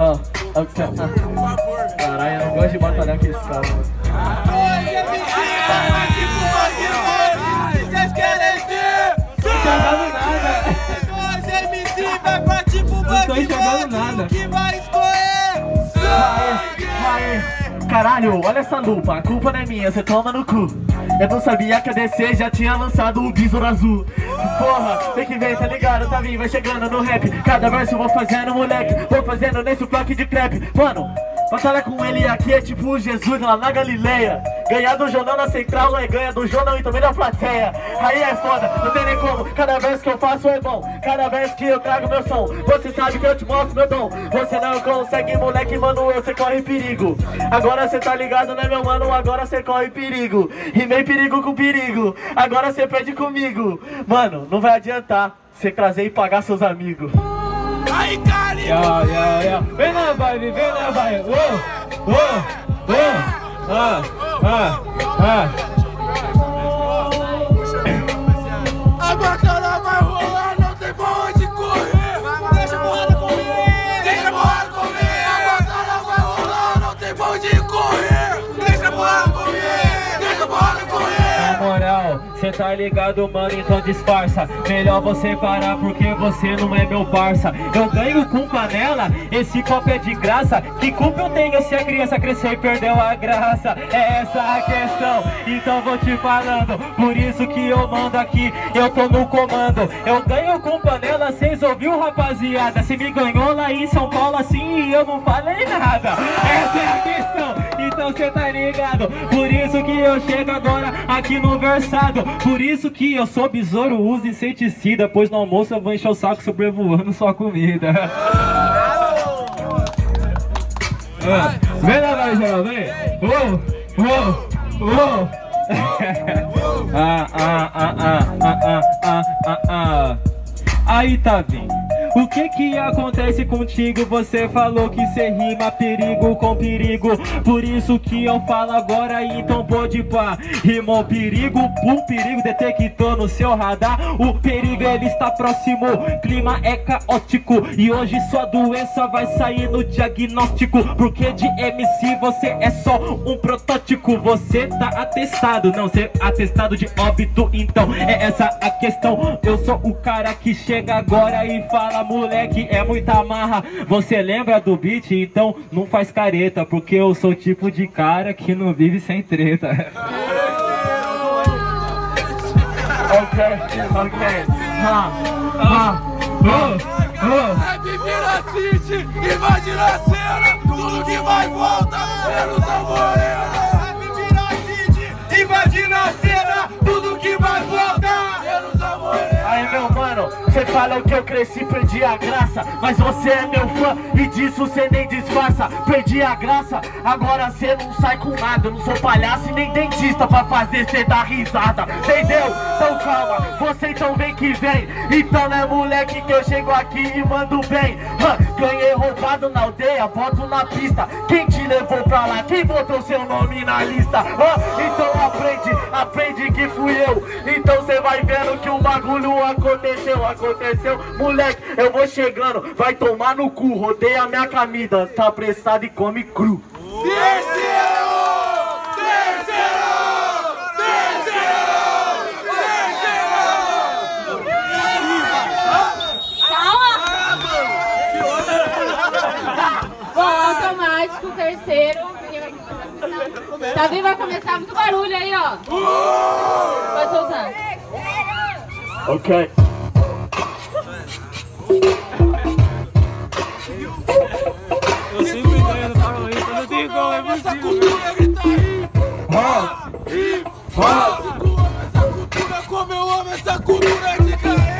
Caralho, eu não gosto de batalhar com esse cara, mano. Vocês querem ver? Não tô enxergando nada. Que vai escorrer sangue. Caralho, olha essa lupa, a culpa não é minha, cê toma no cu. Eu não sabia que a DC já tinha lançado o Besouro Azul. Porra, tem que ver, tá ligado? Tá vindo, vai chegando no rap. Cada verso eu vou fazendo, moleque. Vou fazendo nesse bloco de trap. Mano, batalha com ele aqui é tipo o Jesus lá na Galileia. Ganhar do jornal na central é ganha do jornal e também da plateia. Aí é foda, não tem nem como. Cada verso que eu faço é bom. Cada verso que eu trago meu som. Você sabe que eu te mostro meu dom. Você não consegue, moleque, mano, você corre perigo. Agora cê tá ligado, né, meu mano? Agora cê corre perigo. Rimei perigo com perigo. Agora cê perde comigo. Mano, não vai adiantar cê trazer e pagar seus amigos. Aí, Carinho! Vem na vibe, vem na vibe. A batalha vai rolar, não tem pra onde correr. Deixa a porrada comer, deixa a porrada comer. A batalha vai rolar, não tem pra onde correr. Deixa a porrada comer, deixa a porrada correr. Na moral, cê tá ligado, mano, então disfarça. Melhor você parar porque você não é meu parça. Eu ganho com panela, esse copo é de graça. Que culpa eu tenho se a criança cresceu e perdeu a graça? É essa a questão, então vou te falando. Por isso que eu mando aqui, eu tô no comando. Eu ganho com panela, cês ouviu, rapaziada? Cê me ganhou lá em São Paulo assim e eu não falei nada. Essa é a questão, então cê tá ligado. Por isso que eu chego agora aqui no versado. Por isso que eu sou besouro, uso inseticida. Pois no almoço eu vou encher o saco sobrevoando sua comida. Vem lá, vai, geral, vem. Aí tá vindo. O que acontece contigo? Você falou que cê rima perigo com perigo. Por isso que eu falo agora, então pode pá. Rimou perigo, um perigo detectou no seu radar. O perigo ele está próximo, clima é caótico. E hoje sua doença vai sair no diagnóstico. Porque de MC você é só um protótipo. Você tá atestado, não ser atestado de óbito. Então é essa a questão. Eu sou o cara que chega agora e fala: moleque, é muita marra. Você lembra do beat? Então não faz careta, porque eu sou o tipo de cara que não vive sem treta. É viver a city, invadir a cena. Tudo que vai volta, menos a morena. É viver a city, invadir a cena. Tudo que vai volta, menos a morena. Aí, meu mano, cê fala que eu cresci, perdi a graça. Mas você é meu fã e disso cê nem disfarça. Perdi a graça, agora cê não sai com nada. Eu não sou palhaço e nem dentista pra fazer cê dar risada. Entendeu? Então calma, você então vem que vem. Então né, moleque, que eu chego aqui e mando bem. Ganhei roubado na aldeia, boto na pista. Quem te levou pra lá? Quem botou seu nome na lista? Então aprende que fui eu. Então cê vai vendo que o bagulho aconteceu. Moleque, eu vou chegando, vai tomar no cu. Rodeia a minha camisa, tá apressado e come cru. Automático, terceiro. Tá vindo, vai começar muito barulho aí, ó. Pode soltar. Ok. Eu sempre ganho no parlamento, não tem como, é possível. Essa cultura grita aí. Essa cultura, como eu amo essa cultura de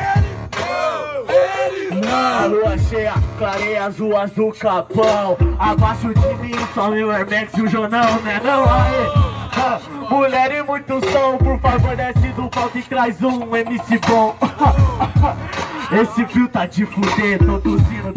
A lua cheia, clareia as ruas do Capão. Abaixo de mim só meu Air Max e o jornal, né não? Aí, mulher e muito som, por favor desce do palco e traz um MC bom. Esse frio tá de fuder, tô tossindo, tô sentindo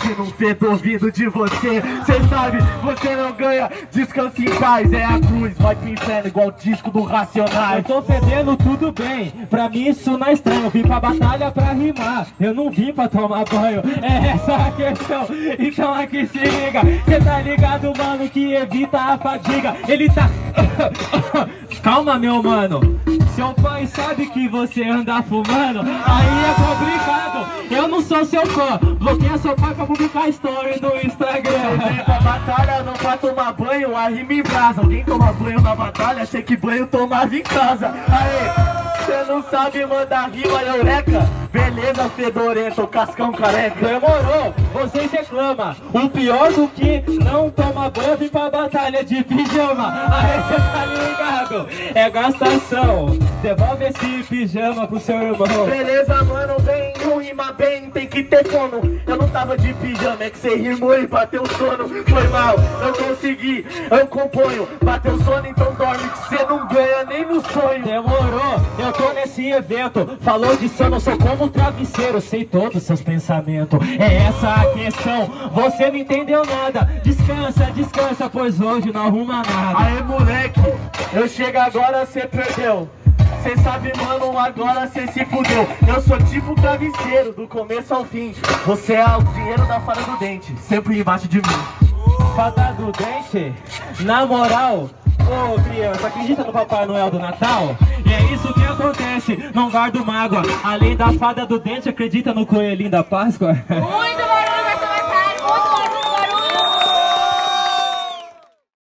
sentindo um fedor vindo de você. Cê sabe, você não ganha, descanse em paz. É a cruz, vai pro inferno igual o disco do Racionais. Eu tô fedendo, tudo bem, pra mim isso não é estranho. Eu vim pra batalha pra rimar, eu não vim pra tomar banho. É essa a questão, então aqui se liga. Cê tá ligado, mano, que evita a fadiga. Ele tá... Calma, meu mano, seu pai sabe que você anda fumando, aí é complicado. Eu não sou seu fã, bloqueia seu pai pra publicar story no Instagram. Vem pra batalha, não pra tomar banho, a rima em brasa. Alguém toma banho na batalha, achei que banho tomava em casa. Aê, cê não sabe mandar rima, eureka. Beleza, fedorento, cascão careca. Demorou, vocês reclamam. O pior do que não toma banho, vim pra batalha de pijama. Aí cê tá ligado, é gastação. Devolve esse pijama pro seu irmão. Beleza, mano, vem, não rima bem, tem que ter sono. Eu não tava de pijama, é que cê rimou e bateu sono. Foi mal, eu consegui, eu componho. Bateu sono, então dorme, que cê não ganha nem no sonho. Demorou, eu tô nesse evento. Falou de sono, eu sou como um travesseiro, sei todos os seus pensamentos. É essa a questão, você não entendeu nada. Descansa, descansa, pois hoje não arruma nada. Aê, moleque, eu chego agora, cê perdeu. Cê sabe, mano, agora cê se fudeu. Eu sou tipo travesseiro, do começo ao fim. Você é o dinheiro da fada do dente, sempre embaixo de mim. Fada do dente? Na moral, ô criança, acredita no Papai Noel do Natal? E é isso que acontece, não guardo mágoa. Além da fada do dente, acredita no coelhinho da Páscoa? Muito barulho!